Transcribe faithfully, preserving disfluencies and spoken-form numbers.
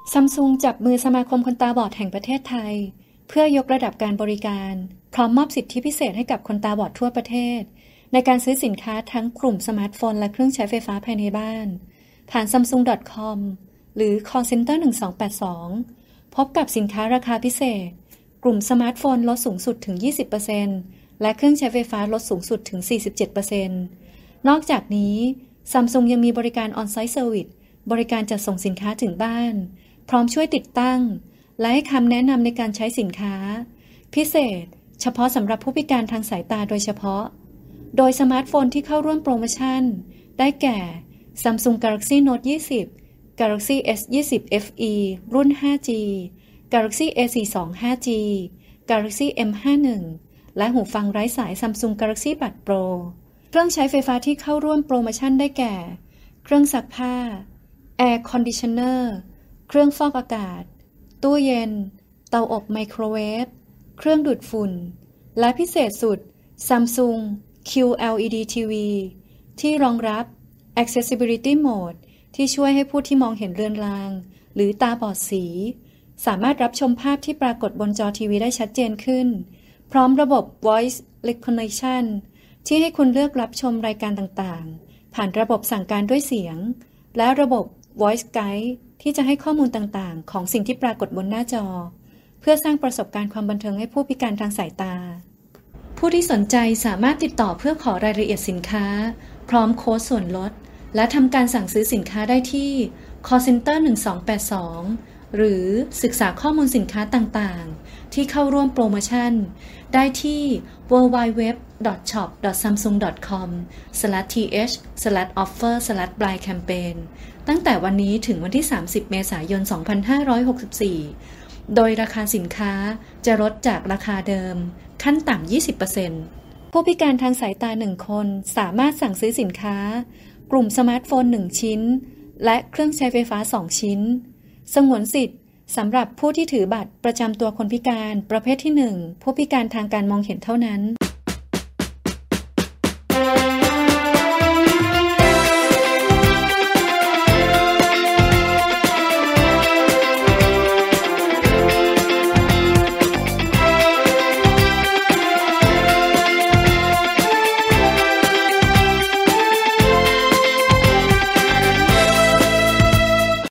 ซัมซุงจับมือสมาคมคนตาบอดแห่งประเทศไทยเพื่อยกระดับการบริการพร้อมมอบสิทธิพิเศษให้กับคนตาบอดทั่วประเทศในการซื้อสินค้าทั้งกลุ่มสมาร์ทโฟนและเครื่องใช้ไฟฟ้าภายในบ้านผ่าน ซัมซุง ดอท คอม หรือ call center หนึ่งสองแปดสองพบกับสินค้าราคาพิเศษกลุ่มสมาร์ทโฟนลดสูงสุดถึง ยี่สิบเปอร์เซ็นต์ และเครื่องใช้ไฟฟ้าลดสูงสุดถึง สี่สิบเจ็ดเปอร์เซ็นต์ นอกจากนี้ Samsung ยังมีบริการ On-Site Service บริการจัดส่งสินค้าถึงบ้านพร้อมช่วยติดตั้งและให้คำแนะนำในการใช้สินค้าพิเศษเฉพาะสำหรับผู้พิการทางสายตาโดยเฉพาะโดยสมาร์ทโฟนที่เข้าร่วมโปรโมชั่นได้แก่ Samsung Galaxy Note ยี่สิบ Galaxy เอส ยี่สิบ เอฟ อี รุ่น ห้าจี Galaxy เอ สี่สิบสอง ห้าจี Galaxy เอ็ม ห้าสิบเอ็ด และหูฟังไร้สาย Samsung Galaxy Buds Pro เครื่องใช้ไฟฟ้าที่เข้าร่วมโปรโมชั่นได้แก่เครื่องซักผ้า Air Conditioner เครื่องฟอกอากาศตู้เย็นเตาอบไมโครเวฟเครื่องดูดฝุ่นและพิเศษสุด Samsung คิว แอล อี ดี ที วี ที่รองรับ Accessibility Mode ที่ช่วยให้ผู้ที่มองเห็นเรือนรางหรือตาบอดสีสามารถรับชมภาพที่ปรากฏบนจอทีวีได้ชัดเจนขึ้นพร้อมระบบ Voice Recognition ที่ให้คุณเลือกรับชมรายการต่างๆผ่านระบบสั่งการด้วยเสียงและระบบ Voice Guide ที่จะให้ข้อมูลต่างๆของสิ่งที่ปรากฏบนหน้าจอเพื่อสร้างประสบการณ์ความบันเทิงให้ผู้พิการทางสายตาผู้ที่สนใจสามารถติดต่อเพื่อขอรายละเอียดสินค้าพร้อมโค้ดส่วนลดและทำการสั่งซื้อสินค้าได้ที่ call center หนึ่งสองแปดสองหรือศึกษาข้อมูลสินค้าต่างๆที่เข้าร่วมโปรโมชั่นได้ที่ ดับเบิลยู ดับเบิลยู ดับเบิลยู ดอท ช็อป ดอท ซัมซุง ดอท คอม สแลช ที เอช สแลช ออฟเฟอร์ สแลช บลาย แคมเปญ ตั้งแต่วันนี้ถึงวันที่ สามสิบ เมษายน สองพันห้าร้อยหกสิบสี่ โดยราคาสินค้าจะลดจากราคาเดิมขั้นต่ำ ยี่สิบเปอร์เซ็นต์ ผู้พิการทางสายตาหนึ่งคนสามารถสั่งซื้อสินค้ากลุ่มสมาร์ทโฟนหนึ่งชิ้นและเครื่องใช้ไฟฟ้าสองชิ้นสงวนสิทธิ์สำหรับผู้ที่ถือบัตรประจำตัวคนพิการประเภทที่หนึ่งผู้พิการทางการมองเห็นเท่านั้น